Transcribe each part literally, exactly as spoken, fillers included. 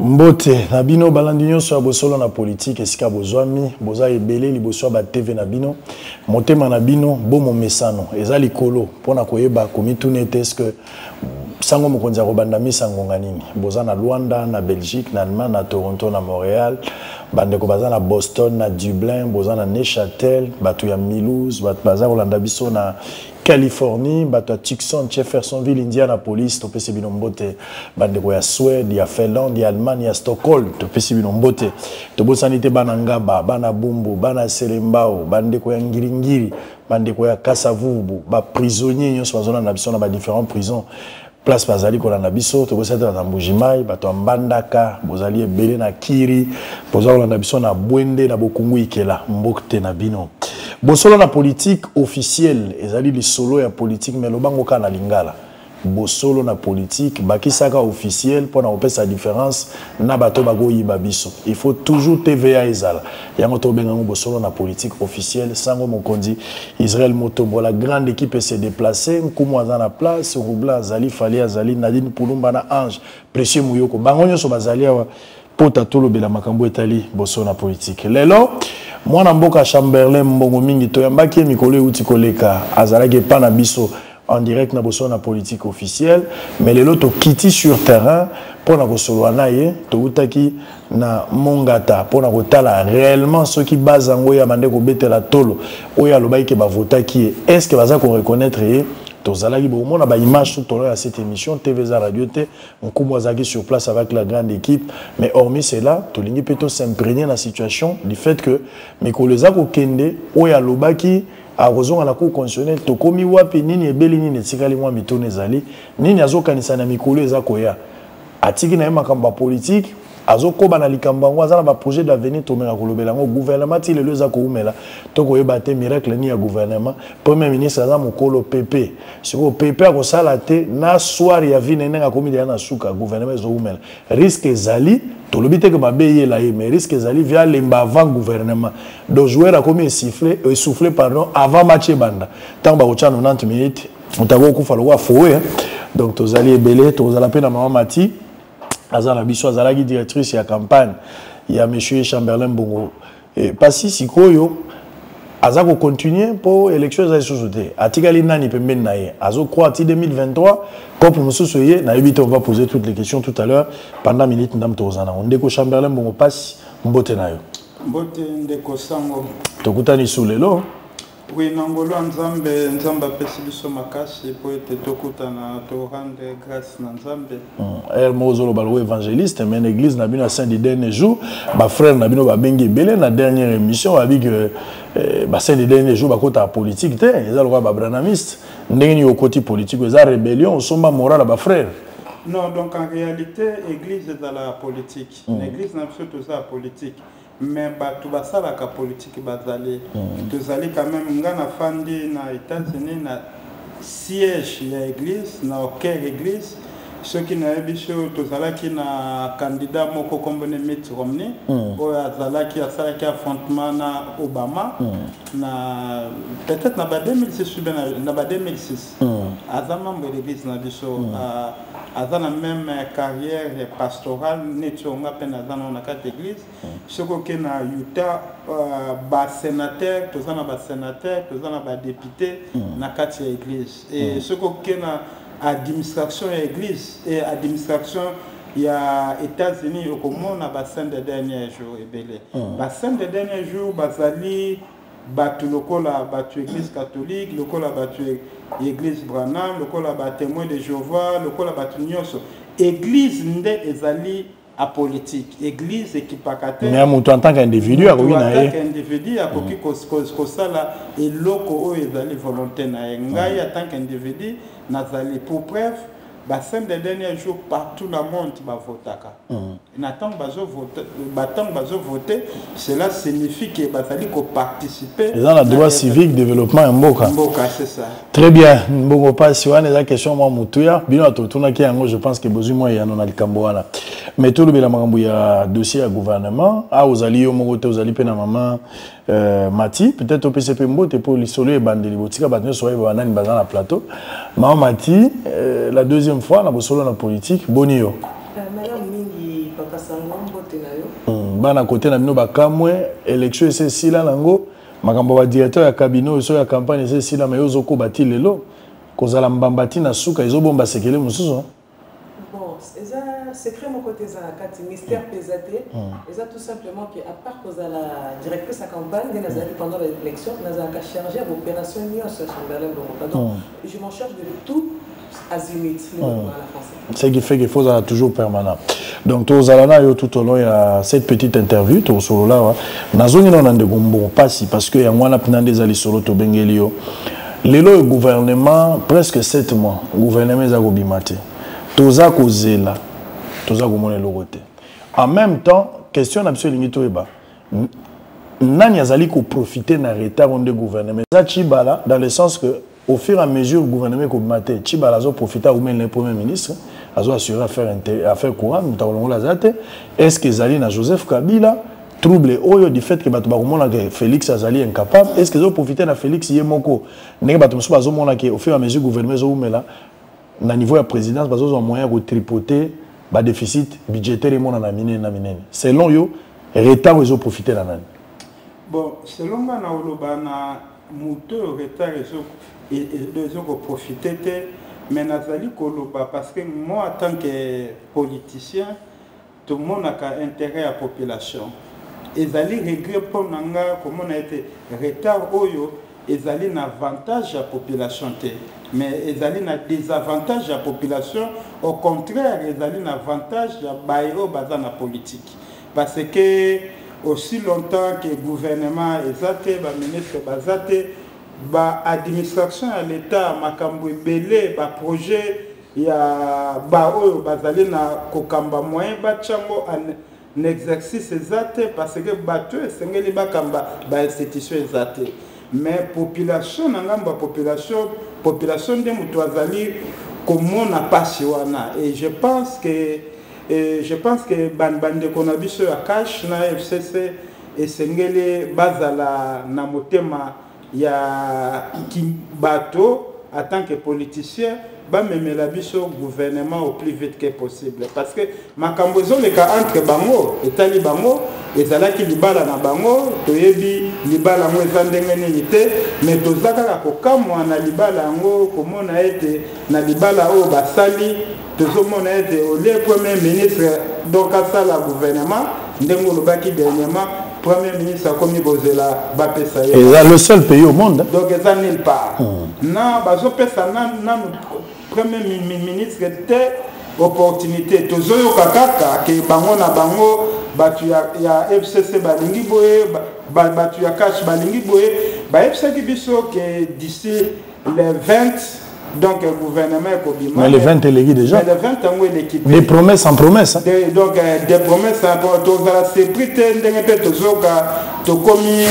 Mbote, Nabino Balandinho sur Bosolo na politique, esika bozwami, boza ebele liboso ba T V Nabino, motema Nabino, bomo mesano, ezali kolo, pona koyeba komitune est-ce que sango mokonzi ya kobandami sango nganini, boza na Luanda, na Belgique, na Allemagne, na Toronto, na Montréal, bandeko baza na Boston, na Dublin, boza na Neuchâtel, batu ya Mulhouse, batu baza kolanda biso na Californie, bato à Tucson, Jeffersonville, Indianapolis, to pesi binombote, bandeko ya Suède, ya Finlande, ya Allemagne, ya Stockholm, to pesi binombote, to bosanite bana Ngaba, bana Bumbu, bana Selembao, bandeko ya Ngiringiri, bandeko ya Kasavubu, ba prisonniers nyonso bazona na biso na ba différentes prisons. Place bazali ko na biso, to bosate na Mbujimai, bato ya Mbandaka, bozali ebele na Kiri, bozali na biso na Bwende na Bokungu Ikela, mbokte na bino. Bosolo na politique officielle, ezali li solo ya politique mais lobango kana lingala. Bosolo na politique, bakisaka officiel pour na opesa différence na bato bago yiba biso. Il faut toujours T V A ezala. Yango to bengango bosolo na politique officielle, sango mokondi Israël Motombo, la grande équipe s'est déplacée, nkumu aza na place, Roubla azali, Fali azali, Nadine Poulumba na Ange, Précieux Mouyoko. Bango nyoso bazali awa pota tolo bela makambo etali bosolo na politique. Lelo mwana mboka Chamberlain mbongo mingi to yambaki mikolo euti koleka azalaki pa na biso en direct na boso na politique officielle mais lelo to kiti sur terrain pour na kosolo na ye to utaki na Mongata pour na kotala réellement ceux qui bazango ya mande ko betela tolo oya lobai ke ba votaki est-ce que baza ko reconnaître ye tozalaki bon na ba image tout à cette émission T V za radio te on komozaki sur place avec la grande équipe mais hormis cela to lingi plutôt s'imprégner la situation du fait que mikoleza ko kende oya lobaki a raison à la cour constitutionnelle to komi wapi nini ebeli nini tikali mwa mitone zali nini azokanisa na mikoleza koya atiki na makamba politique azokoba na likambango azana ba projet d'avenir to mena kolobela ngo gouvernement ti le leza ko umela to ko yeba te miracle ni ya gouvernement premier ministre aza mokolo P P siko P P ko sala te na soir ya vine nenga komi ya na suka gouvernement zo umela risque ezali to lobite ke babeye la mais risque ezali via lemba avant gouvernement donc joueur a komi siffler et souffler pardon avant match banda tant ba ko tcha quatre-vingt-dix minutes mutako kufa lo wa fowe donc to zali ebele to zala pe na mama Mati azala biso azalaki directrice ya campagne ya monsieur Chamberlain Bongo et pasi sikoyo azako continuer pour élection za sous-sauté atikali nani pembeni na ye azo croire ti deux mille vingt-trois comme mususu ye na ebite on va poser toutes les questions tout à l'heure pendant minute ndam tozana ndeko Chamberlain Bongo pasi mbote nayo mbote ndeko sango tokutani sulelo. Oui, Nangolo Nzambe, Nzamba Pesibiso Makasi, poète Tokutana, to rendre grâce Nzambe. Er Mozolo Balo évangéliste, mais l'église n'a bien à saint des derniers jours. Ma frère n'a bien à Bengi Belé, la dernière émission, a dit que bah saint des derniers jours, bah côté politique, ils ont le roi babranamiste. N'est au côté politique, ils ont rébellion, ils sont pas moral à ma frère. Non, donc en réalité, l'église est dans la politique. L'église n'a pas tout ça la politique. Mais tout ça la politique bazali tozali quand même ngana fandi na États-Unis na siège ya église na cœur église ceux qui na biso tozala ki na candidat moko kombone Mitt Romney o azala ki asala ki affrontement na Obama na peut-être na ba deux mille six na ba deux mille six azama membre de l'église na biso a dans la même carrière pastorale, on a peine dans la carte d'église. Ce qui est na Utah, bas sénateur, tous en bas sénateur, tous en bas député, na carte d'église. Et ce qui est na administration église et administration il y a États-Unis au comment na bassin des derniers jours et belé. Bassin des derniers jours, basali batu lokola batu église catholique, lokola batu église Branham, lokola batu témoin de Jéhovah, lokola batu nyonso. Église nde ezali a politique. Église ekipakate. Mais en tant qu'individu, a koki na ye. En tant qu'individu, a koki kosala et loko o ezali volonté na ye. Ngai en tant qu'individu, nazali pour preuve. Bassin des derniers jours partout dans le monde va voter. N'attend pas voter, cela signifie que basali ko participer. Dans le droit civique développement Mboka. Mboka c'est ça. Très bien. Mbongo pas si on a des questions moi mutuya, bino to tuna ki yango je pense que besoin moi ya nona likambo wana. Mais tout le bela makambo ya dossier à gouvernement, a ozali yo moko te ozali pe na maman euh, Mati, peut-être au P C P Mbote pour l'isoler et bandeli botika batne soye banani bazana na plateau. Maman Mati, euh, la deuxième fois, on a besoin de la politique. Bonio. Madame Mingi, Papa bana côté na bino bakamwe élection c'est si là nango makambo ba directeur ya cabinet so ya campagne c'est si là mais ozoko bati lelo kozala mbambati na suka ezobomba sekele mususu. Bon, c'est secret mon côté ça kati mystère pesaté et ça tout simplement que à part cause la directrice sa campagne pendant l'élection nous a chargé d'opération Nios sur Berlin donc je m'en charge de tout azimut le c'est qui fait qu'il faut ça toujours permanent. Donc tous alana yo tout au long il y a cette petite interview tout solo là nazongi na ndé gombo pasi parce que ya mwana pinande zali solo to bengelio lelo le gouvernement presque sept mois gouvernement za kobimate toza kozela toza komona lokote en même temps question absolument to eba nani azali ko profiter na retard de gouvernement za chibala dans le sens que au fur et à mesure le gouvernement kobimate chibala zo profiter ou même le premier ministre azo assurer affaire affaire courant mutalongo la zate est-ce que zali na Joseph Kabila trouble oyo du fait que bato bakomona que Félix azali incapable est-ce que zo profiter na Félix yemoko ndenge bato musu bazomona que au fur et à mesure gouvernement zo umela na niveau ya présidence bazo moyen de tripoter ba déficit budgétaire mona na minene na minene selon yo retard zo profiter na nani. Bon selon moi na oloba na muto retard zo et zo ko profiter mais nazali koloba parce que moi en tant que politicien tout le monde a intérêt à la population. Ils allaient régler pour nanga comment on a été retard oyo, ils allaient un avantage à la population mais ils allaient un désavantage à la population. Au contraire, ils allaient un avantage à baïro bazana politique parce que aussi longtemps que le gouvernement ezate ba ministre bazate ba administration à l'état makambo belé ba projet ya ba oyo bazali na kokamba moyen ba chango en exercice exact parce que bato esengeli bakamba ba institution exact mais population ngamba population population de mutu azali komona pasi wana et je pense que et je pense que ban bande konabiso ya cash na F C C esengeli bazala na motema ya bateau en tant que politicien ba memela biso gouvernement au plus vite que possible parce que makambo zo le ka entre bango etali bango ezalaki libala na bango toyebi libala ngo ezandenge nini te mais tozaka ka kokamwa na libala ngo komona ete na libala o basali tozomona ete au lieu premier ministre donc asala gouvernement ndengo lobaki dernièrement premier ministre a commis Bozela Bapesa. Et c'est le seul pays au monde. Donc ils sont nulle part. Non, Bazo Pesa nan premier ministre était opportunité. Tozoyo kakaka que bango na bango batu ya F C C balingi boye batu ya cash balingi boye ba F C C biso que d'ici les vingt donc le gouvernement est mais les vingt élégués déjà. Mais les vingt ans où il est équipé. Des promesses en promesses. Hein? De, donc euh, des promesses en promesses. La sécurité, ndenge tozoka tokomi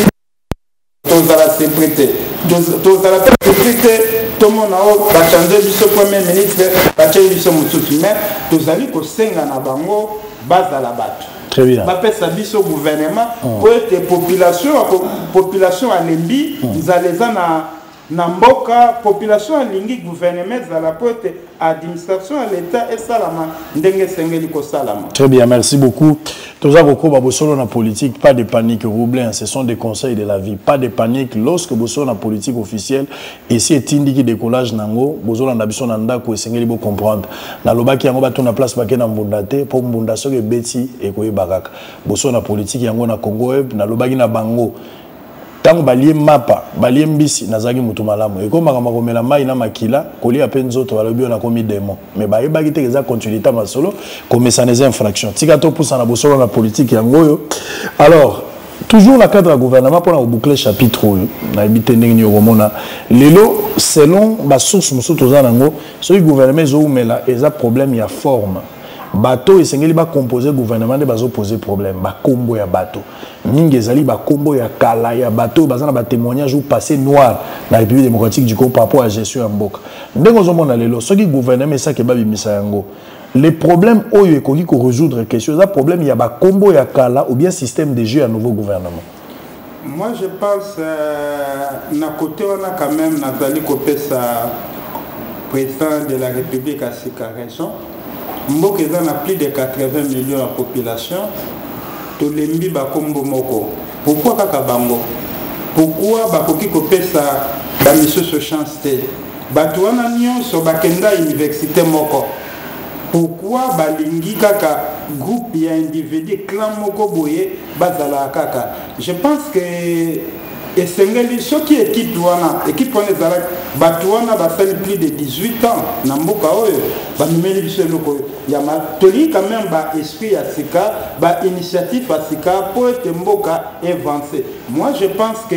tozala sécurité. Tozala sécurité. Tout le monde a changé biso premier ministre, a changé biso mususu mais tozali ko senga na bango bazala bato. Très bien. Bapé sa biso gouvernement pour être population population à l'embi, ils allaient na na mboka population alingi gouvernement za la pote administration à l'état et salama ndenge sengeli ko salama. Très bien, merci beaucoup. Toza koko ba bosolo na politique, pas de panique Roublin, ce sont des conseils de la vie, pas de panique lorsque bosolo na politique officielle ici est indiqué décollage nango bosolo na biso na ndako sengeli bo comprendre. Na lobaki yango ba tona place ba ke na mbundate pour mbunda soke beti e ko yebaka. Bosolo na politique yango na Congo na lobaki na bango tango balie mapa balie mbisi nazaki mutu malamu ekomaka makomela mai na makila kolia pe nzoto balobi na komi démon mais ba yebaki te eza continuité masolo komesa les infractions tika to pousa na bosolo na politique yango yo alors toujours la cadre gouvernement pour na boucler chapitre na ebite ndenge ni okomona lelo selon ba source musu toza nango so gouvernement zo umela eza problème ya forme bateau esengeli ba composer gouvernement de bazo poser problème ba kombo ya bateau mingi ezali ba kombo ya kala ya bateau bazana ba témoignage ou passé noir na République démocratique du Congo par rapport à gestion ya mboka ndengo zo mona lelo soki gouvernement ça ke ba bimisa yango les problèmes oyo ekoki ko résoudre question ça problème ya ba kombo ya kala ou bien système de jeu à nouveau gouvernement. Moi je pense euh, na côté on a quand même nazali kopesa président de la République à Sika raison. mboka eza na plus de quatre-vingts millions de population tolembi bakombo moko pourquoi kaka bango pourquoi bakoki kopesa bamisusu chance te bato wana nyonso bakenda université moko pourquoi balingi kaka groupe ya individu clan moko boye bazala kaka je pense que esengeli soki équipe wana équipe wana ezala bato wana basali plus de dix-huit ans na mboka oyo bamemeli biso eloko ya tolingi quand même ba esprit ya sika ba initiative ya sika po ete mboka avancé. Moi je pense que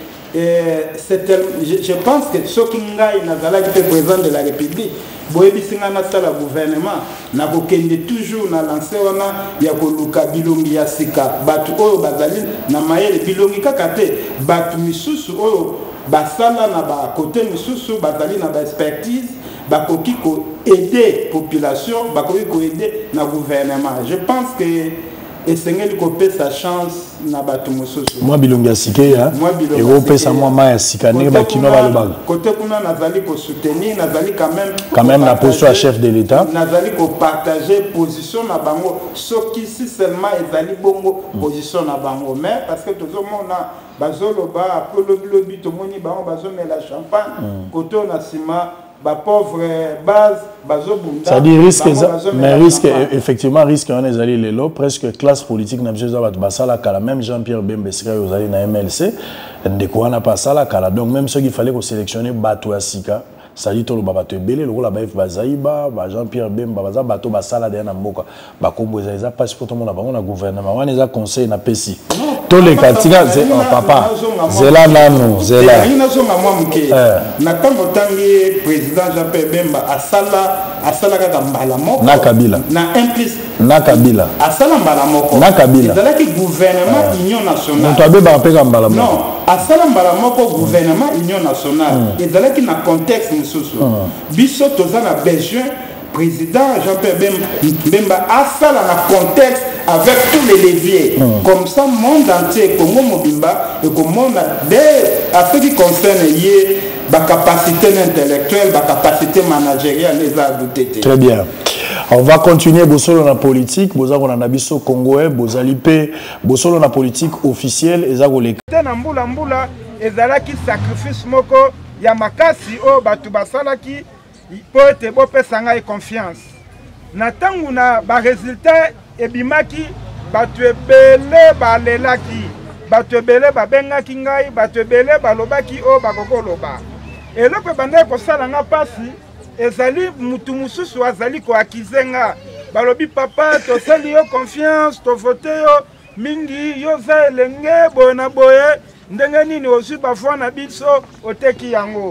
euh, c'est je, je pense que soki ngai nazalaki te président de la République boyebisinga nasala gouvernement nakokende toujours na lancé wana ya koluka bilongi ya sika bato oyo bazali na mayele bilongi kaka te bato misusu oyo basala na ba côté misusu bazali na ba expertise bakoki ko aider population bakoki ko aider na gouvernement. Je pense que esengeli kopesa chance na bato mosusu moi bilongi ya sike ya et kopesa moi ma ya sika ne ba kino ba lobaga côté kuna nazali ko soutenir nazali quand même quand même la position à chef de l'état nazali ko partager position na bango soki si seulement ezali bongo position na bango mais parce que toujours mona bazoloba ko lobi lobi to moni bango bazomela champagne côté na sima ba pauvre base bazobunda ça dit risque mais risque effectivement risque on est allé les lots presque classe politique n'a besoin de basala kala même Jean-Pierre Bemba sika aux allé na M L C ndeko wana pasala kala donc même ceux qu'il fallait qu'on sélectionner bato asika ça dit tout le babato belé le la baif bazaiba ba Jean-Pierre Bemba baza bato basala de na mboka ba kombo za za passeport tout le monde bango na gouvernement wana za conseil na pesi tous les katika oh papa zela nanu zela ina zonga mwa mke na tango tangi président Jean-Pierre Bemba asala asala kaka mbala moko na Kabila na implice na Kabila asala mbala moko na Kabila ezalaki gouvernement union nationale to abe ba peka mbala moko non asala mbala moko gouvernement union nationale ezalaki na contexte misusu biso toza na besoin président Jean-Pierre Bemba asala na contexte avec tous les leviers mmh. comme ça monde entier Congo mobimba et comme monde dès à ce qui concerne yé ba capacité intellectuelle ba capacité managériale les a douté. Très bien. On va continuer bosolo na politique boza ko na biso congolais bozali pe bosolo na politique officielle ezako le na mbula mbula ezalaki sacrifice moko ya makasi o batu basalaki po ete bopesa ngai confiance na tangu na ba résultat ebimaki batu ebele balelaki batu ebele babengaki ngai batu ebele balobaki o bakokoloba eloko banda kosala nga pasi ezali mutu mususu azali ko akize nga balobi papa tosali yo confiance to vote yo mingi yo za elenge boye na boye ndenge nini ozwi bavoi na biso oteki yango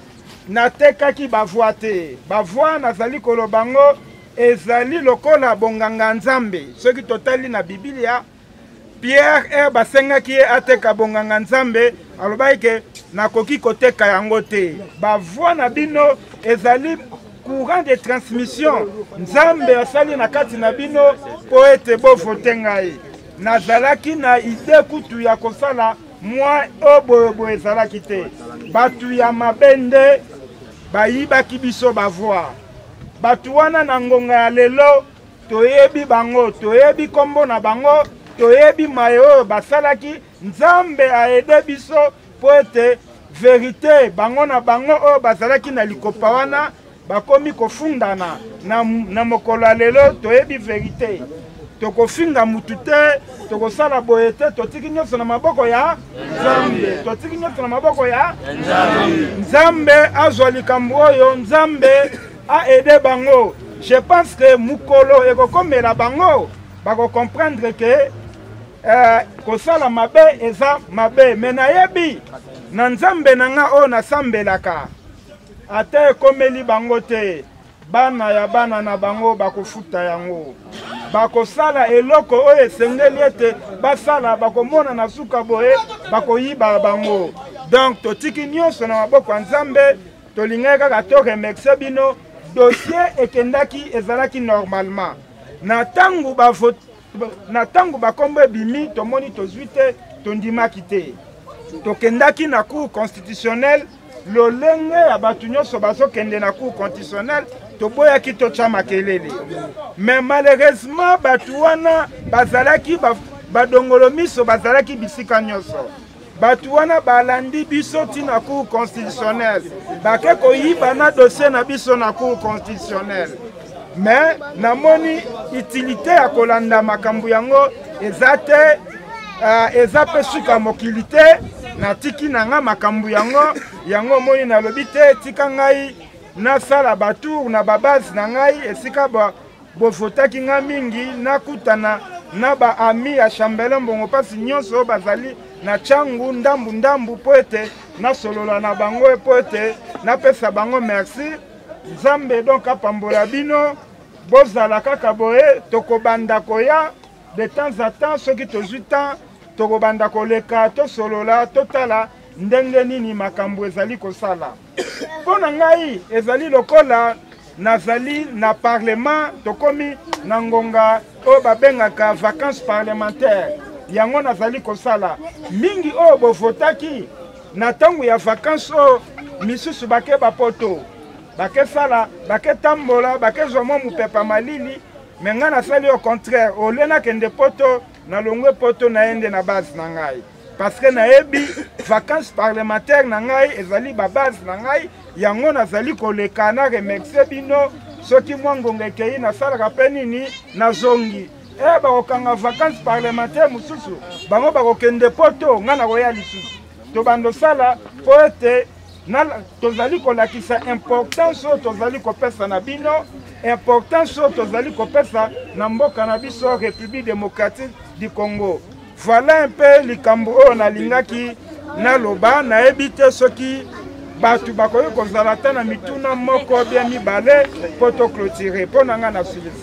natekaki bavoi te bavoi nazali koloba ngo ezali lokola bonganga nzambe soki totali na Biblia Pierre e basengaki ye ateka bonganga nzambe alobaki ke nakoki koteka yango te bavoi na bino ezali courant de transmission nzambe asali na kati na bino po ete bovote ngai nazalaki na ide kutu ya kosala mwa oboyeboye ezalaki te batu ya mabende bayibaki biso bavoi batu wana na ngonga ya lelo toyebi bango toyebi kombo na bango toyebi maye oyo basalaki nzambe aede biso po ete verite bango na bango oyo bazalaki na likopa wana bakomi kofundana na, na mokolo ya lelo toyebi verite tokofinga mutu te tokosala boye te totiki nyonso na maboko ya nzambe totiki nyonso na maboko ya nzambe nzambe azwa likambo oyo nzambe aide bango. Je pense que mukolo ekokomela bango bako comprendre que euh, kosala mabe eza mabe mena yebi na nzambe nanga o na sambelaka ate komeli bango te bana ya bana na bango bakofuta yango bakosala eloko oyo esengeli ete basala bakomona na suka boye bakoyiba bango donc totiki nyonso na maboko ya nzambe tolingaki kaka to remercie bino dossier ekendaki ezalaki normalement na tangu ba na tangu bakombo ebimi tomoni tozwi te tondimaki te tokendaki na cour constitutionnelle lolenge ya bato nyonso bazokende na cour constitutionnelle toboyaki totya makelele. Mais malheureusement bato wana bazalaki badongolo miso bazalaki bisika nyonso. Bato wana balandi biso tina cour constitutionnelle. Bake koyiba na dossier na biso na cour constitutionnelle. Mais namoni utilité ya kolanda makambo yango ezate uh, ezape suka mokilité na tiki nanga makambo yango yango moni na lobite tika ngai na sala batour na babase na ngai esika ba bofotaki nga mingi nakutana na ba ami ya chambelin bongo pasi nyonso bazali na changu ndambu ndambu poete na solola na bango poete na pesa bango merci Nzambe donc apambola bino bozala kaka boye tokobanda koya de temps à temps soki tozwi temps tokobanda koleka to solola totala ndenge nini makambo ezali kosala pona ngai ezali lokola nazali na parlement tokomi na ngonga o babengaka vacances parlementaires yango nazali kosala mingi o bovotaki na tangu ya vacances o misusu bake bapoto bake sala bake tambola bake zwa mupepa malili mais nga nasali au contraire olena kende poto na longwe poto na ende na base na ngai parce que nayebi vacances parlementaires na ngai ezali ba base na ngai yango nazali koleka na remercier bino soki mwangonga ekei nasalaka pe nini na zongi e bakokanga vacances parlementaires mosusu bango bakokende poto nga na koya lisusu tobando sala po ete tozali kolakisa importance oyo tozali kopesa na bino importance oyo tozali kopesa na mboka na biso République démocratique du Congo. Voilà un peu likambo oyo nalingaki naloba nayebi te soki bato bakoki kozala te na mituna moko bia mibale po toclôturer mpo na nga na silisi.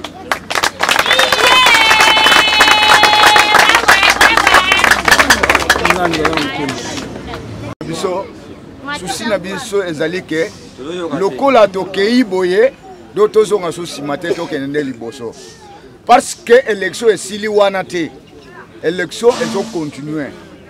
biso susi na biso ezali ke lokola tokei boye do tozonga so nsima te tokende nde liboso parce que élection esili wana te élection ezocontinue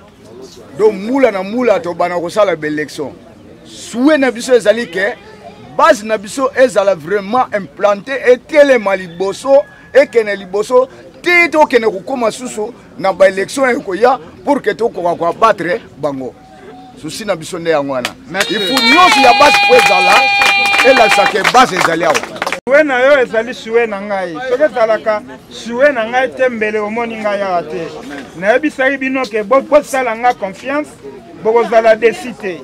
do mula na mula tobana kosala baélection souhait na biso ezali ke base na biso ezala vraiment implanté etelema liboso ekene liboso te tokende kokoma susu na baélection ekoya pour que tokoka koabattre bango souci na biso nde yango wana il faut nyonso ya base po ezala elakisa ke base ezali awa souhait na yo ezali souhait na ngai soki ezalaka souhait na ngai te mbele omoni ngai awa te nayebisaki bino ke bosala nga confiance bokozala desi te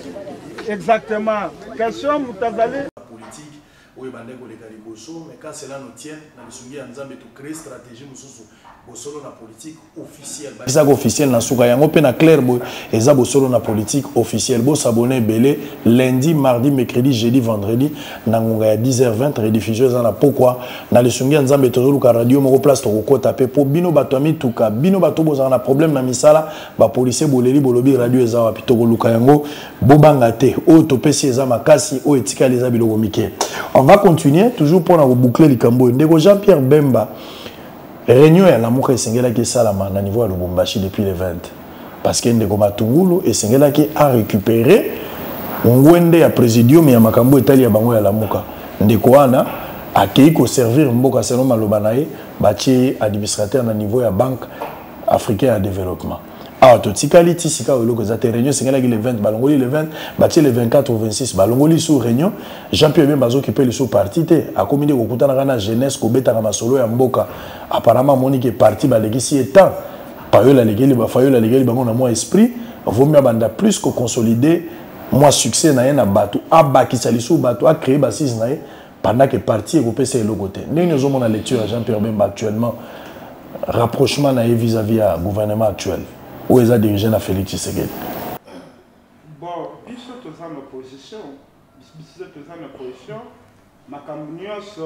exactement question moto azali politique oyo ebandaki koleka liboso mais quand cela nous tient na lisungi ya nzambe tocrée stratégie mosusu bosolo na politique officielle ezaka officielle na suka yango mpe na clair boy eza bosolo na politique officielle bosabone ebele lundi mardi mercredi jeudi vendredi na ngonga ya dix heures vingt rediffusion eza na pokwa na lisungi ya nzambe tozoluka radio moko place tokokota mpe mpo bino bato ya mituka bino bato bozala na problème na misala bapolisier boleli bolobi radio eza wapi tokoluka yango bobanga te oyo topesi eza makasi oyo etikali eza biloko mike. On va continuer toujours pour boucler les cambos. Ndeko Jean-Pierre Bemba, réunion à la Mouka et Sengela qui est salama à niveau à Lubumbashi depuis le vingt. Parce que Ndeko Matungulu et Sengela qui a récupéré Ngwende à Présidium et à Makambo Italie à Bango à la Mouka. Ndeko Ana a qui servir Mboka Selon Malobanae, bâti administrateur à niveau à Banque africaine à développement. Ah, tout ce qui est ici, c'est réunion, c'est le vingt, balongoli le vingt, bâti le vingt-quatre ou vingt-six, balongoli sous réunion, Jean-Pierre Bemba qui peut le sous parti, à comité au Koutana Rana jeunesse, au Beta Ramasolo et Mboka. Apparemment, Monique est parti, bah, l'église est temps. Par eux, la légale, bah, faille la légale, bah, on a moins esprit, vaut mieux banda plus que consolider, moi, succès, n'a rien bateau, à bas qui s'allie sous bateau, à créer, bah, six, n'a pendant que parti, et vous pouvez essayer le côté. Nous avons la lecture à Jean-Pierre Bemba actuellement, rapprochement vis-à-vis à gouvernement actuel. Où est-ce dirigé à Félix Tshisekedi? Bon, biso toza na opposition, biso toza na opposition, makambo nyonso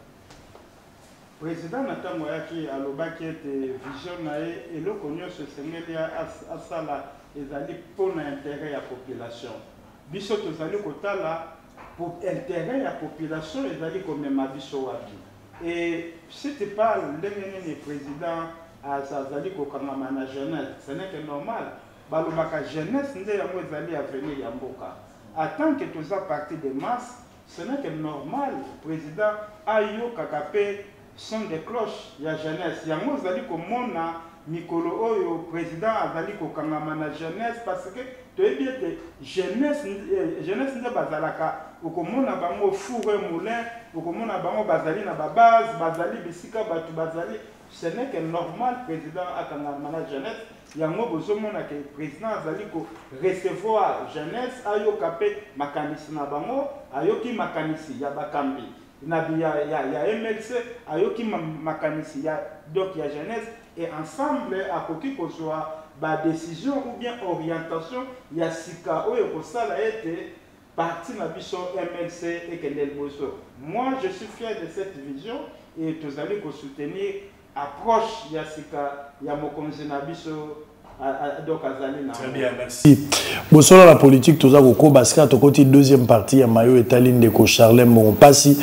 président na ntango yaki alobaki ete vision na ye eloko nyonso esengeli asala ezali mpona intérêt ya population. Biso tozali kotala pour intérêt ya population ezali komema biso wapi. Et si tu parles ndenge nini président azali kokangama na jeunesse, ce n'est que normal. Balobaka jeunesse nde yango ezali avenir ya mboka. En tant que toza parti de masse, ce n'est que normal. Le président a eu kakapé son de cloche, il y a jeunesse. Il y a moi, comme Mikolo Oyo, président Azali Kokangama na jeunesse, parce que tu es bien que jeunesse, jeunesse n'est pas bazalaka. Ou comme on a bango four et moulin, ou comme on a bango bazali na babase, bazali bisika batu bazali. Ce n'est que normal, président Akangama na jeunesse. Il y a un que le président Azali ko recevoir jeunesse, ayo kapé makanisi na bango, ayo ki makanisi ya bakambi. Il y a M L C, ayo ki makanisi ya donc il y a jeunesse. Et ensemble, à côté que soit la décision ou bien orientation, il y a Sika ou ça a été parti de la vision M L C et Kendel Bosso. Moi, je suis fier de cette vision et tous allez soutenir approche il y a Sika, il y a Mokonzi Nabiso. Très bien, merci. Bon, sur la politique, tout ça, au Basket, au côté deuxième partie, il y a Mayo et Taline de Charlem, bon, passi.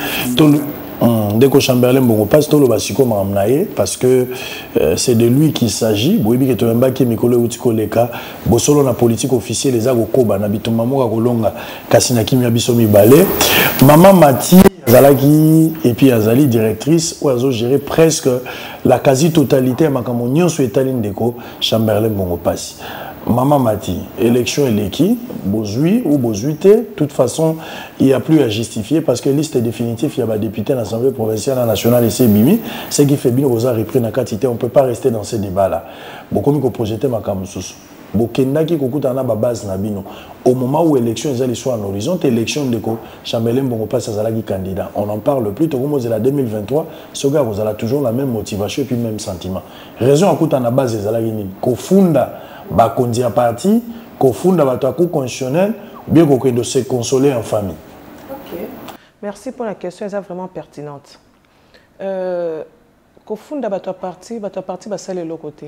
Dès que Chamberlain bon passe tout le basiko mamnaye parce que euh, c'est de lui qu'il s'agit. Boyebi que toyamba ki mikolo utiko leka bosolo na politique officielle les ago koba na bituma moka kolonga kasina kimia biso mibale. Maman Mati Zalaki et puis Azali directrice ou azo gérer presque la quasi-totalité à makambo nyonso etaline deko Chamberlain bon passe. Maman Mati, élection est qui Bozui ou Bozuite, de toute façon, il n'y a plus à justifier parce que la liste est définitive, il y a des députés à l'Assemblée provinciale, nationale et c'est Bimi. Ce qui fait bien, vous avez repris la quantité, on ne peut pas rester dans ce débat-là. Beaucoup de projeter ma camusous. Bokenda qui kokuta na base na bino. Au moment où l'élection est soit en horizon, l'élection de Chamberlain Bongo passe à Zalagi candidat. On en parle plus, au moment de la deux mille vingt-trois, ce gars, vous avez toujours la même motivation et puis même sentiment. Raison à kuta na base de Zalagi ni. Kofunda bakondi a parti, kofunda bataku constitutionnel, bien qu'on se consoler en famille. Ok. Merci pour la question, elle est vraiment pertinente. Euh, kofunda batu a parti, batu a parti basale l'autre côté.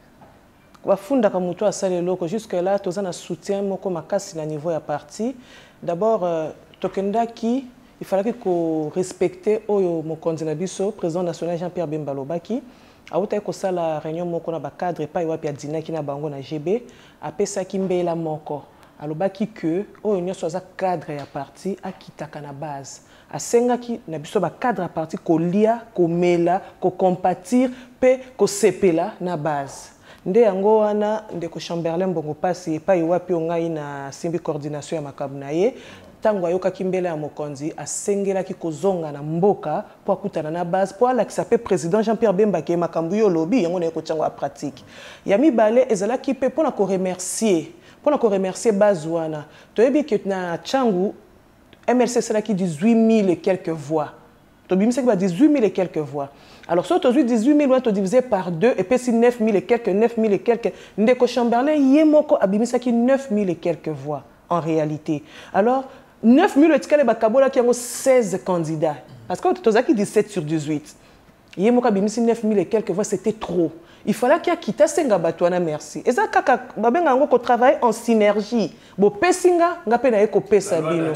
Wafunda kamuto asale loko jusque là tous un soutien moko makasi na niveau ya parti. D'abord euh, tokenda ki il fallait que respecter oyo mokonzi na biso président national Jean-Pierre Bemba Lobaki auta ko sala réunion moko na ba cadre pa iwa pia dinaki na bango na G B apesa ki mbela moko alobaki que oyo nyoso za cadre ya parti akitaka na base asengaki na biso ba cadre ya parti ko lia ko mela ko compatir pe ko sepela na base. Nde yango wana ndeko Chamberlain Bongo Pasi pa iwapi ongai na simbi coordination ya makabu na ye tango ayokaki mbele ya mokonzi asengelaki kozonga na mboka po akutana na base po alakisa pe président Jean-Pierre Bemba ke makambu yo lobi yango na ekotyango ya pratique ya mibale ezalaki pe pona ko remercier pona ko remercier base wana toyebi ke na changu M L C salaki dix-huit mille et quelques voix tobimisa ki ba dix-huit mille et quelques voix. Alors, si tu as dix-huit mille, tu divisé par deux, et puis si neuf mille et quelques, neuf mille et quelques, Ndeko Chamberlain, Yemoko Abimisaki neuf mille et quelques voix, en réalité. Alors, neuf mille et quelques, qui ont seize candidats. Parce que tu as dix-sept sur dix-huit. Yemoko Abimisaki neuf mille et quelques voix, c'était trop. Il fallait qu'il y ait quitté Sengabatouana, merci. Et ça, quand travaille en synergie. Bon, Pessinga, n'a pas été pesa bino.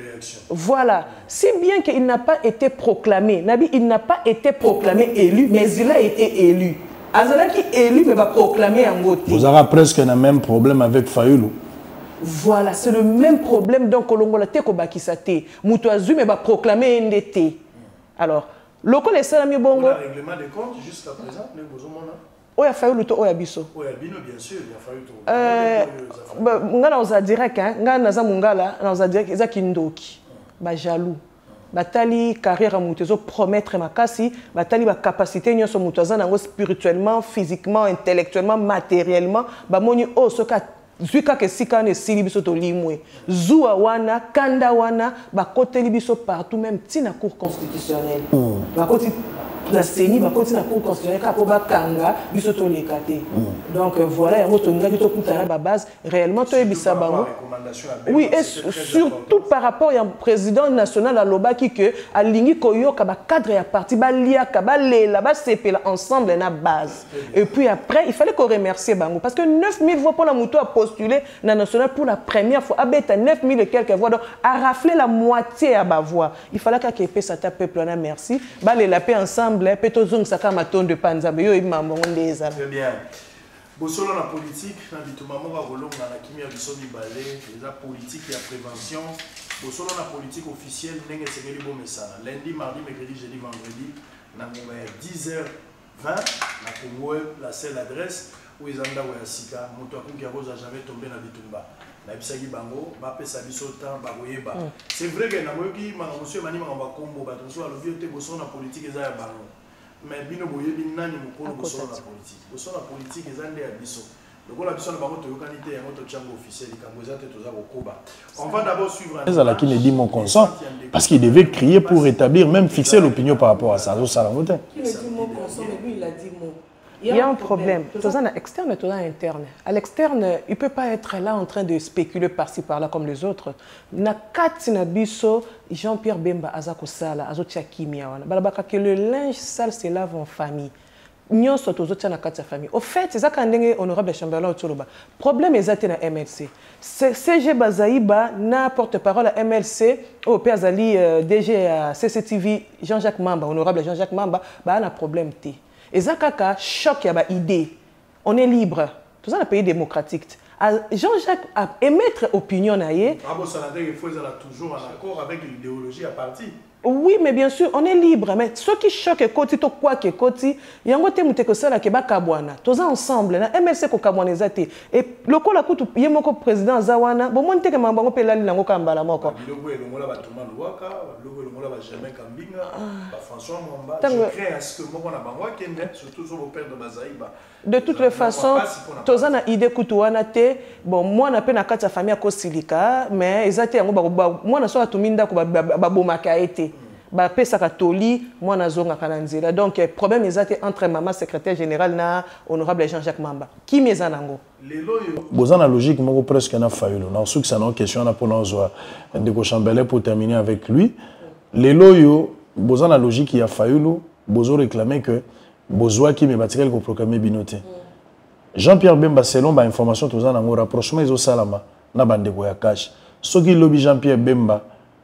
Voilà. Si bien qu'il n'a pas été proclamé, Nabi, il n'a pas été proclamé élu, mais il a été élu. Azala qui est élu, mais va proclamer en côté. Vous avez presque le même problème avec Fayoulou. Voilà, c'est le même problème. Donc, Kolongola te kobakisate. Moutoazu, mais va proclamer N D T. Alors, le col est salami bongo. Le règlement des comptes, jusqu'à présent, les besoins. Oya Fayoulou to oya biso. Oya bino bien sûr, il y a Fayoulou. Euh ngana oza direct hein, ngana naza mungala, na oza direct eza kindoki. Ba jaloux. Batali carrière mutezo promettre makasi, batali ba capacité nyonso mutoza nango spirituellement, physiquement, intellectuellement, matériellement, ba moni o soka zuka ke sikane sili biso to limwe. Zuwa wana, kanda wana, ba koteli biso partout même tina cour constitutionnelle. Ba koti la C E N I va continuer à cour constitutionnelle pour Kanga, bisoto les catés. Donc voilà, il y a une base réellement tout est bisabango. Oui, et surtout par rapport à un président national à Lobaki que à Lingi Koyo kaba cadre ya parti ba lia kaba le là-bas c'est ensemble na base. Et puis après, il fallait qu'on remercie bango parce que neuf mille voix pour la moto a postulé na national pour la première fois. Abeta neuf mille et quelques voix donc a raflé la moitié à ba voix. Il fallait qu'il paie ça tape peuple na merci. Ba le la paix ensemble. Très bien. Bosolo la politique, na bitumamo ba rolonga na kimia biso mibale, les politique et la prévention. Au solo la politique officielle, n'est-ce que les bons messages. Lundi, mardi, mercredi, jeudi, vendredi, dans dix heures vingt, na Congo, la seule adresse où ils ont d'avoir sika, Moutakou qui a jamais tombé dans Bitumba. Nabisagi bango, bape sabiso temps, bagoyeba. C'est vrai que namoki, monsieur Mani Mamba Combo, batouso, le vieux te bosso la politique et ça bango. Mais bino boye binani mukolo bosso la politique. Bosso la politique et ça n'est à biso. Le gars la biso na bango to yokanité et moto chango officiel, kamboza te toza koba. On va d'abord suivre un. Ezala qui ne dit mon consent parce qu'il devait crier pour rétablir, même fixer l'opinion par rapport à ça. Zo sala ngote. Qui ne dit mon consent, mais lui il a dit mon. Il y a un problème. Tout ça, externe et tout ça interne. À l'externe, il ne peut pas être là en train de spéculer par-ci, par-là comme les autres. Na katina biso, Jean-Pierre Bemba, Azako Sala, Azotia Kimia. Que le linge sale se lave en famille. Nous sommes tous na katia famille. Au fait, c'est ça qu'on a honorable Chamberlain Otoloba. Problème est na M L C. C G Bazaïba, na porte-parole à M L C, au Père Zali, D G à C C T V, Jean-Jacques Mamba, honorable Jean-Jacques Mamba, bah, on a un problème. Et ça, choc, il y a une idée. On est libre. Tout ça, un pays démocratique. Jean-Jacques a émettre opinion. Il faut toujours en accord avec l'idéologie à partir. Oui, mais bien sûr, on est libre. Mais ce qui choque, c'est que quoi que côté, il y a un côté que ça là qui est kabwana. Tous ensemble, na M L C ko kabwana zate. Et le ko la kutu yemoko président Zawana, bon monte que mambango pe la lango kambala moko. Biloko e longola ba Thomas Louaka, biloko e longola ba Germain Kambinga, ba François Mwamba. Je crains à ce que moko na bango kende surtout sur vos pères de Bazaïba. De toutes les façons, tous en a idée kutuwana te. Bon, moi na pe na kati ya famille ko silika, mais ezate yango ba moi na so atuminda ko ba bomaka été. Ba pesa katoli moi na zonga kananzela. Donc problème ezate entre maman secrétaire général na honorable Jean-Jacques Mamba. Qui mezanango? Bozan la logique moko presque na failo. Na sou que ça na question na pour nous de ko Chambelé pour terminer avec lui. Les loyo bozan la logique il y a failo, bozo réclamer que bozoa qui me batirel ko proclamer binoté. Jean-Pierre Bemba selon ba information tous en ngo rapprochement izo salama na bande ko ya cash. Soki lobby Jean-Pierre Bemba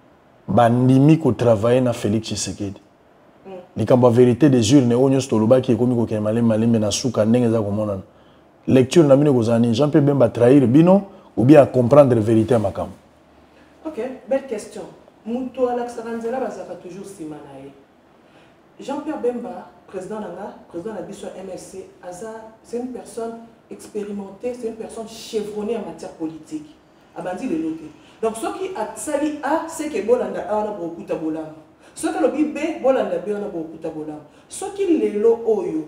bandimi ko travailler na Félix Tshisekedi. Likambo vérité des urnes onyo stoloba qui ekomi ko kemale malembe na suka ndenge za komona. Lecture na mine ko zani Jean-Pierre Bemba trahir bino ou bien comprendre la vérité à makam. OK, belle question. Muto Alexandra bazaka toujours simanaye. Jean-Pierre Bemba, président Nanga, président de la Bisso M L C, c'est une personne expérimentée, c'est une personne chevronnée en matière politique. Abandi le noté. Donc, ce qui a sali A, c'est que Bolanda A, on a beaucoup de bolam. Ce qui a le B, Bolanda B, on a beaucoup de bolam. Ce qui est le Oyo,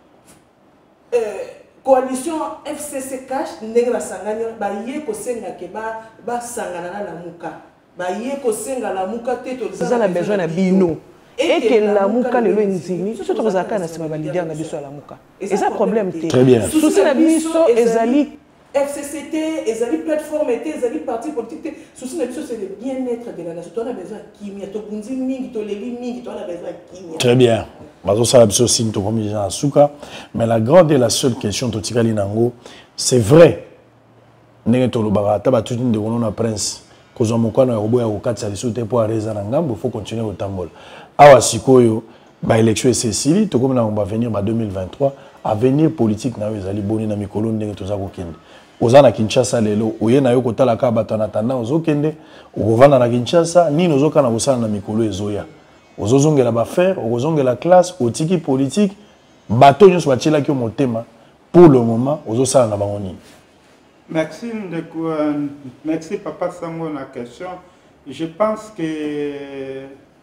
coalition F C C cash, Negra Sanganya, ba yé ko senga ke ba ba sangana la muka. Ba yé ko senga la muka teto. Vous avez besoin de bino. Et que la muka le loinzini, tout ce que vous avez c'est ma leader na biso la muka. Et ça problème té. Très bien. Sous la biso ezali F C C T, ezali plateforme té, ezali parti politique. Sous la biso c'est le bien-être de la nation. On a besoin kimia, to bunzi mingi, to levi mingi, on a besoin kimia. Très bien. Bazo sala biso signe to comme gens asuka, mais la grande et la seule question to tikali nango, c'est vrai. Ndenge to lobaka ta ba tout de na prince. Kozo mokwana ya robo ya kokatsa biso te pour arrêter na ngambo, faut continuer au tambola. Awa sikoyo ba élection Cécilie to comme na on va venir ba deux mille vingt-trois avenir politique na ezali boni na mikolo ndenge toza kokende ozana Kinshasa lelo oye na yo kotala ka batana tanda ozokende okovanda na Kinshasa nini ozokana kosala na mikolo ezoya ozozongela ba faire ozongela classe otiki politique bato nyonso batiela ki motema pour le moment ozosala na bango nini. Merci de merci papa Sango na question. Je pense que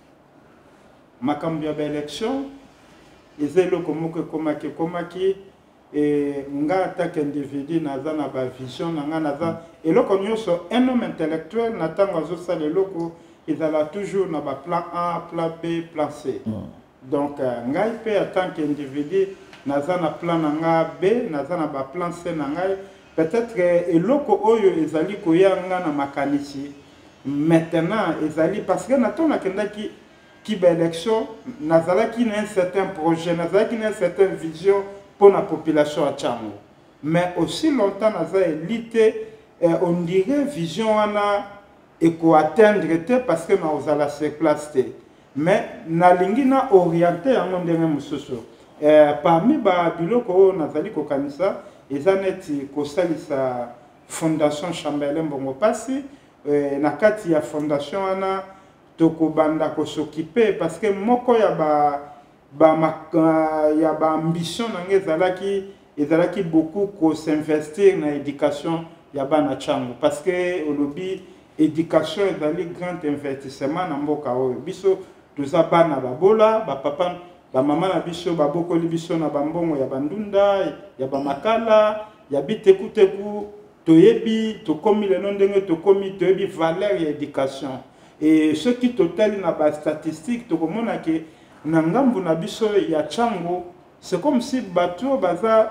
makambia élection ezelo komoke komaki komaki et nga attaque individu naza na ba vision nga naza eloko nyonso un homme intellectuel natango zo sala eloko ezala toujours na ba plan A, plan B, plan C. Donc ngai pe en tant qu'individu naza na plan nga B, naza na ba plan C na ngai peut-être eloko oyo ezali koyanga na makanisi maintenant ezali parce que natona kendaki qui élection nazala qui n'a un certain projet nazala qui n'a une certaine vision pour la population à Tchango mais aussi longtemps nazala élite on dirait vision ana et ko atteindre parce que na ozala se place mais na lingi na orienté en ndenge mususu parmi ba biloko nazali ko kanisa ezaneti ko salisa fondation Chambelé Mbongo Pasi na kati ya fondation wana tokobanda ko s'occuper parce que moko ya ba ba ya ba ambition na ngezalaki ezalaki beaucoup ko s'investir na éducation ya bana changu parce que olobi éducation ezali grand investissement na mboka oyo biso toza bana babola ba papa ba mama na biso babokoli biso na bambongo ya bandunda ya bamakala ya bitekuteku toyebi tokomi lelo ndenge tokomi toyebi valeur ya éducation et ce qui total na ba statistique tokomona ke na ngambu na biso ya chango c'est comme si bato baza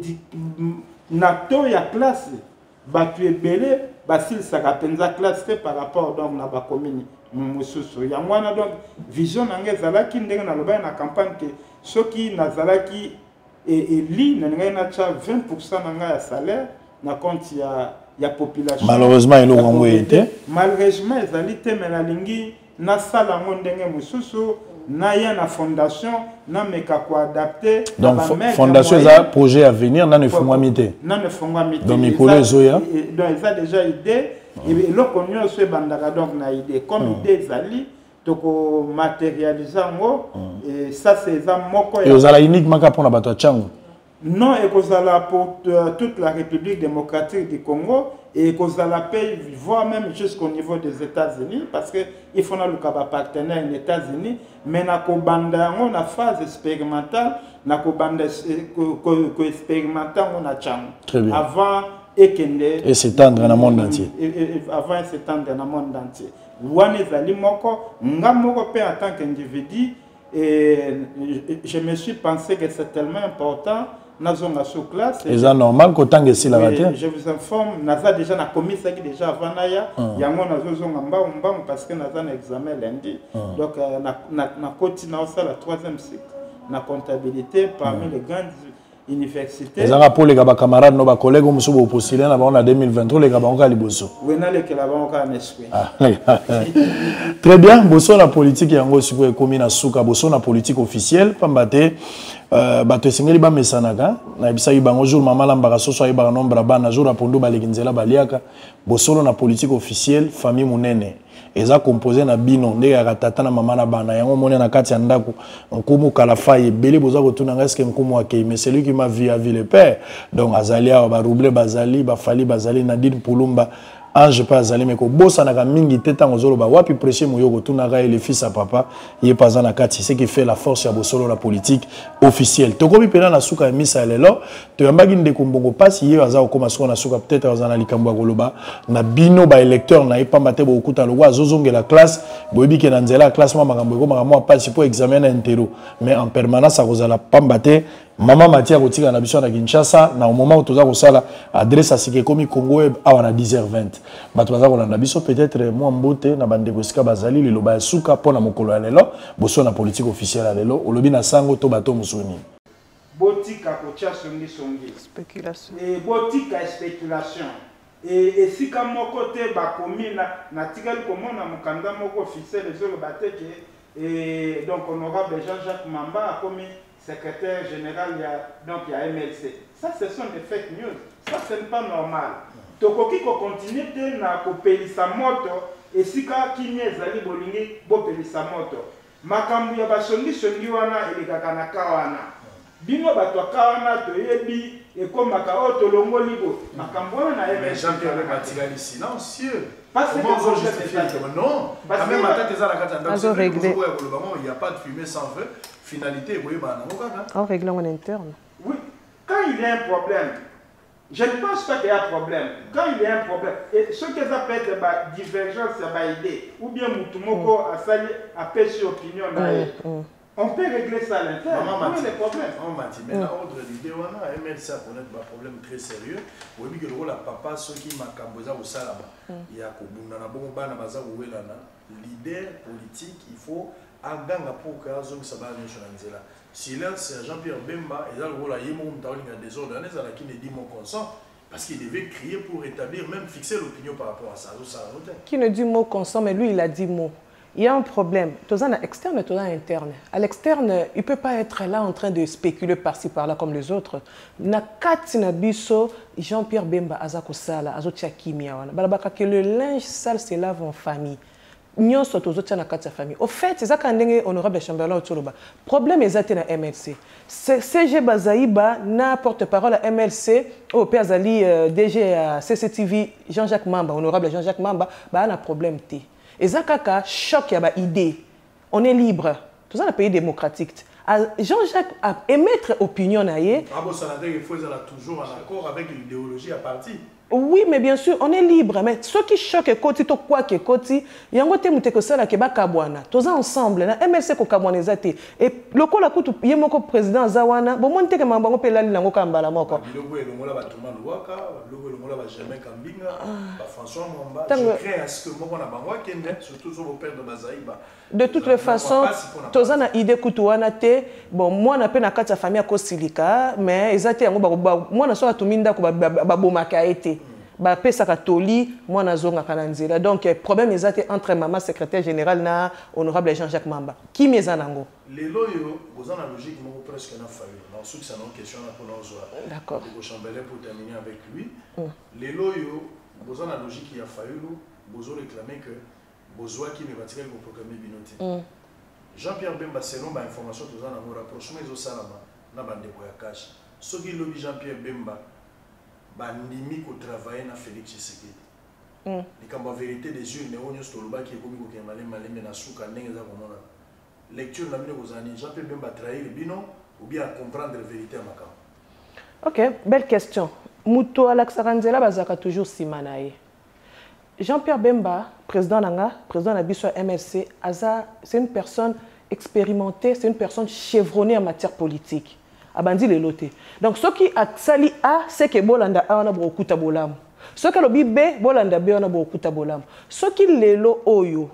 na to ya classe bato ebele basilisaka penza classe te par rapport donc na ba commune mosusu yango wana donc vision na ngai ezalaki ndenge naloba na campagne ke soki nazalaki eli na ngai na tcha vingt pour cent na ngai ya salaire na compte ya ya population malheureusement il a été malheureusement ezali te mais nalingi na sala ngo ndenge mosusu na ya na fondation na meka ko adapter donc fondation za projet à venir na ne fongwa mité na ne fongwa mité donc mikolo zoya donc ils a déjà idée et le connu se bandaka donc na idée comme idée zali toko matérialiser ngo et ça c'est ça moko et aux ala uniquement pour na bato changu non et kozala pour toute la République démocratique du Congo et kozala paye voire même jusqu'au niveau des États-Unis parce que il faut na le kaba partenaire aux États-Unis mais na ko banda ngo na phase expérimentale na ko banda ko expérimental ngo na changu avant et kende et s'étendre dans le monde entier avant et s'étendre dans le monde entier wana ezali moko nga moko pe en tant qu'individu et je me suis pensé que c'est tellement important nazonga sous classe et ça normal qu'autant que si la matière je vous informe naza déjà na commis ça déjà avant naya yango nazozonga mbao mbao parce que naza na examen lundi donc na na na continue ça la troisième cycle na comptabilité parmi les grandes universités ça pour les gars camarades nos collègues on se postuler là en deux mille vingt-trois les gars on ka liboso oui na les que là on ka n'esprit très bien bosso la politique yango siko ekomi na suka bosso na politique officielle pambate euh bato singeli ba mesanaka na bisa ibango jour mama lambaka soso ayeba nombre bana jour apondo balekinzela baliaka bosso na politique officielle famille munene eza composé na bino ndenge ya tata na mama na bana yango mona na kati ya ndako nkumu kala faye belé boza kotuna ngaske nkumu akei mais celui qui m'a vu a vu le père donc azalia ba roublé bazali ba fali bazali Nadine Pulumba ange pas azali meko bossa na mingi teta ngozolo ba wapi prêcher moyoko tuna ga le fils à papa yé pas na kati c'est qui fait la force ya bosolo la politique officielle to komi pena na suka ya misa lelo to yambaki ndeko mbongo pasi yé aza okoma soko na suka peut-être azana likambo ya koloba na bino ba électeur na ipamba te bo okuta lo azozonge la classe boyebi ke na nzela classe ma makambo ko makambo pasi pour examiner intero mais en permanence a kozala pamba te Maman Matia Rotika na biso na Kinshasa na au moment où toza ko sala adresse à Sike komi Congo web awana dix heures vingt bato baza ko na biso peut-être moi mbote na bande ko sika bazali lelo ba suka pona mokolo lelo boso na politique officielle lelo olobi na sango to bato musuni botika ko tia songi songi spéculation et botika spéculation et et sika moko te ba komi na na tikali komona mukanda moko officiel ezolo bateke et donc honorable Jean-Jacques Mamba a commis secrétaire général, il y a, donc il y a M L C. Ça, ce sont des fake news. Ça, ce n'est pas normal. Tokoki ko continue na ko pelisa moto et sika kinye zali bolingi bo pelisa moto. Makambu ya basongi songi wana elikaka na kawana. Bino bato kawana to yebi e komaka o tolongo libo. Makambu wana na M L C. Mais Jean-Pierre Matigali silencieux. Parce que comment justifier non, quand même à tête il n'y a pas de fumée sans feu. Finalité, oui, en réglant en interne. Oui, quand il y a un problème, je ne pense pas qu'il y a un problème. Quand il y a un problème, et ce que ça peut être bah, divergence, c'est bah, idée, ou bien Moutoumoko a sali a pêché opinion, on peut régler ça à l'interne. Maman, les problèmes. On m'a dit, mais l'ordre d'idée, on a M L C à connaître un problème très sérieux. Oui, mais que le rôle à papa, ceux qui m'a camboza au salaba, il y a Kobuna, Bomba, Nabaza, Ouelana, leader politique, il faut. Aganga pour que Azong Sabah Nation. Si là, c'est Jean-Pierre Bemba, et là, le rôle à Yémon Taoling a des ordres, qui ne dit mon consent, parce qu'il devait crier pour établir, même fixer l'opinion par rapport à ça. Qui ne dit mot consent, mais lui, il a dit mot. Il y a un problème. Tous à externe et tous à interne. À l'externe, il ne peut pas être là en train de spéculer par-ci par-là comme les autres. Na katina biso Jean-Pierre Bemba azako sala azotia kimia wana. Balabaka que le linge sale se lave en famille. Nyon soto zotia na katia famille. Au fait, c'est ça quand ndenge honorable Chamberlain Otoloba. Problème exacté na M L C. C G Bazaïba na porte-parole à M L C au Père Zali D G à C C T V Jean-Jacques Mamba, honorable Jean-Jacques Mamba, bah na problème té. Et ça, kaka, choc, il y a une idée. On est libre. Tout ça, un pays démocratique. Jean-Jacques a émettre opinion. Il faut être toujours en accord avec l'idéologie à partir. Oui, mais bien sûr, on est libre. Mais ce qui choque, c'est que quoi que côté, il y a un côté que ça là qui est kabwana. Tous ensemble, na M L C ko kabwana zate. Et le ko la kutu yemoko président Zawana, bon monte que mambango pe la lango kambala moko. Logo e longola ba Thomas Louaka, logo e longola ba Germain Kambinga, ba François Mwamba. Je crains à ce que moko na bango kende surtout sur vos pères de Bazaïba. De toutes les façons, tous en a idée kutuwana te. Bon, moi na pe na kati ya famille ko silika, mais ezate yango ba moi na so atuminda ko ba bomaka été. Ba pesa katoli moi na zonga kananzela. Donc problème ezate entre maman secrétaire général na honorable Jean-Jacques Mamba. Qui mezanango? Les loyaux, vous en avez logique moko presque na failli. Dans ceux qui sont en question na pour nous. D'accord. Le Chambellan pour terminer avec lui. Les loyaux, vous en avez logique qui a failli, vous avez réclamé que besoin qui me va-t-il vous proclamer binoté. Jean-Pierre Bemba selon ma information tous en amour rapprochement ils au salama na bande ko ya cash. Ce qui lobby Jean-Pierre Bemba bandimi ko travailler na Félix Tshisekedi. Mm. Ni vérité des yeux ne onyo stoluba qui komi ko kemale maleme na suka ndenge za komona. Lecture na bino kozani Jean-Pierre Bemba trahir bino ou bien comprendre la vérité à makam. OK, belle question. Muto Alaksaranzela bazaka toujours simanaye. Jean-Pierre Bemba, président Nanga, président Nabiso M L C, c'est une personne expérimentée, c'est une personne chevronnée en matière politique. Abandi le loté. Donc ce qui a sali A, c'est que Bolanda A on a beaucoup de bolam. Ce qui a lobby B, Bolanda B on a beaucoup de bolam. Ce qui le lo oyo.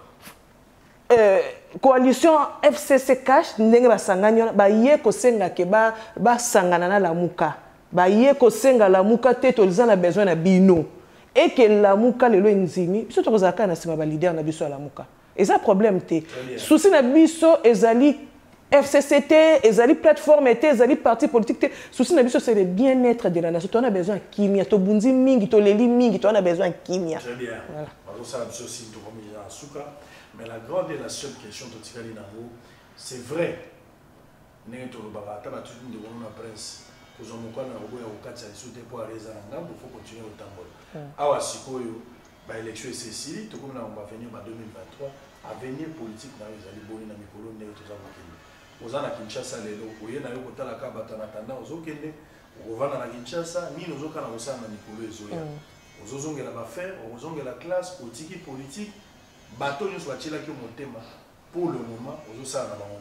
Euh, coalition F C C cash ndenge basanganya ba ye ko senga ke ba ba sangana na la muka. Ba ye ko senga la muka te to a besoin na bino. Et que la mouka le loenzini biso to kozaka na sima ba leader na biso la mouka et ça problème té souci na biso ezali F C C T ezali plateforme té ezali parti politique té souci na biso c'est le bien-être de la nation. On a besoin kimia to bundi mingi to leli mingi to on a besoin kimia. Très bien. Voilà. Alors ça biso si to comme ya suka mais la grande et la seule question to tikali nango c'est vrai n'est to lobaka ta ba tout de na prince pour zomukana robo ya ukatsa isute pour areza ngambo faut continuer au tambola. Awa sikoyo ba élection Cécile tout comme on va venir en deux mille vingt-trois avenir politique na ezali boni na mikolo ndenge tozakokende ozana Kinshasa lelo oye na yo kotala ka batana tanda ozokende ovana na Kinshasa nini ozokana kosana na mikolo ezoya ozozongela ba faire ozongela classe politique politique bato nyonso batila ki motema pour le moment ozosala na bango.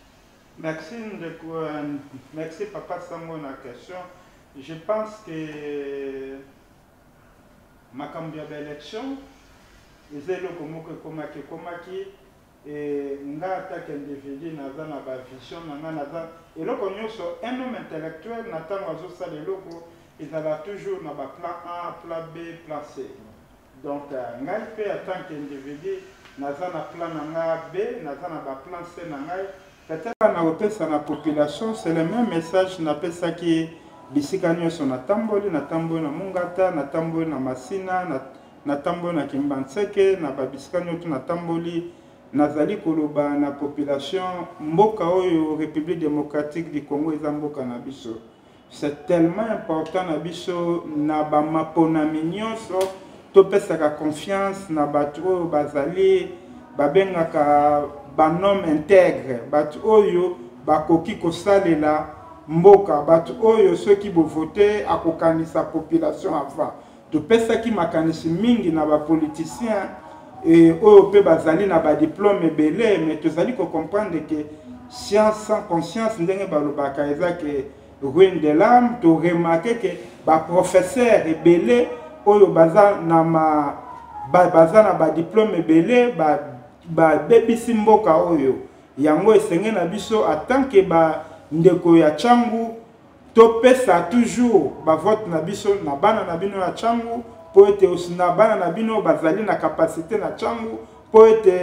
Merci de quoi merci papa Sango na question. Je pense que makambo ya élection ezelo komoko komaki komaki et nga attaque individu naza na ba vision nanga naza eloko nyonso un homme intellectuel natango azosala eloko ezala toujours na ba plan A, plan B, plan C. Donc ngai pe en tant qu'individu naza na plan nanga B, naza na ba plan C na ngai peut-être na opesa na population c'est le même message na pesa ki bisika nyonso na tamboli na tamboli na Mungata na tamboli na Masina na na tamboli na Kimbanseke na babisika nyonso na tamboli nazali koloba na population mboka oyo République démocratique du Congo eza mboka na biso. C'est tellement important na biso na ba mapona nyonso to pesaka confiance na bato oyo bazali babengaka banom intègre bato oyo bakoki kosalela mboka bato oyo ceux qui bo voter akokanisa population avant to pesa ki makanisi mingi na ba politiciens et oyo pe bazali na ba diplôme belé mais tozali ko comprendre que science sans conscience ndenge balobaka eza que ruine de l'âme to remarquer que ba professeur belé oyo baza na ma ba baza na ba diplôme belé ba ba bebisi mboka oyo yango esenge na biso en tant que ba ndeko ya changu to pesa toujours ba vote na biso na bana na bino ya changu po ete aussi na bana na bino bazali na capacité na changu po ete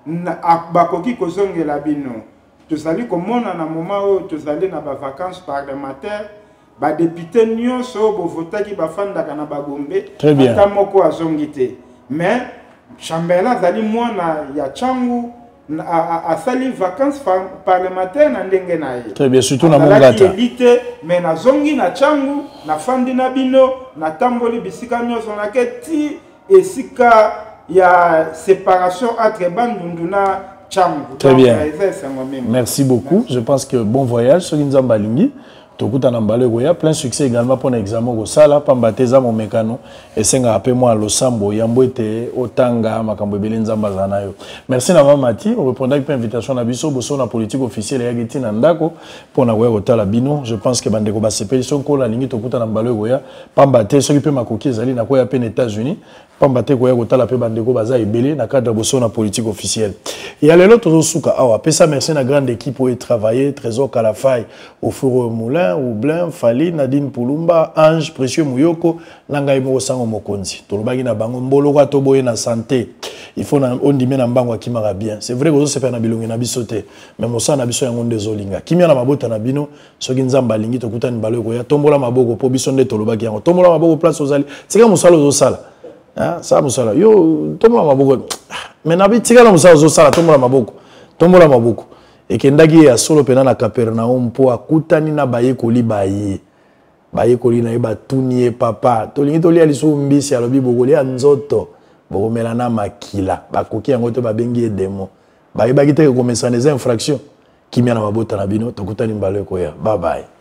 bakoki kozongela bino tozali komona na moment oyo tozali na ba vacances parlementaires ba député nyonso bovotaki bafandaka na bagombe ata moko azongi te mais Chambela zali mwana ya changu asali vacances parlementaires na ndenge na ye très bien surtout na mongata elite mais na zongi na changu na fandi na bino na tamboli bisika nyonso na keti esika ya séparation entre bandundu na changu. Très bien. Merci beaucoup. Je pense que bon voyage sur Nzamba Lingi. Tokuta na mbale goya plein succès également pour l'examen au sala pambateza mon mécano et senga appelé moi losambo yambo ete otanga makambo ebele nzamba zanayo. Merci na mama Mati, on répondait avec invitation na biso boso na politique officielle ya giti na ndako pour na goya otala bino. Je pense que bandeko ba sepeli sonko la lingi tokuta na mbale goya pambate soki pe makoki ezali na koya pe na États-Unis pambate goya otala pe bandeko baza ebele na cadre boso na politique officielle. Et à l'élo tozo suka awa pesa merci na grande équipe pour y travailler Trésor Kalafai au four moulin Oublin, Fali, Nadine Poulumba, Ange, Précieux Mouyoko, Langai Mosango Mokonzi. Tolobagi na bango mbolo kwa toboye na santé. Il faut na ondime na mbango akimara bien. C'est vrai que ça fait na bilongi na bisote. Mais mosa na biso yango ndezolinga. Kimia na mabota na bino, soki nzamba lingi tokuta ni baloko ya tombola maboko po biso nde tolobagi yango. Tombola maboko place ozali. Tika musala ozosala. Hein, ça musala. Yo tombola maboko. Mais na bi tika na musala ozosala tombola maboko. Tombola maboko. Et kendaki ya solo pena na Capernaum po akutani na bayekoli baye bayekoli na yeba tunie papa tolingi tolia liso mbisi alobi bokoli nzoto bokomela na makila bakoki yango to babengi demo bayebaki te komesa des infractions kimia na mabota na bino tokutani mbalo ko ya bye bye.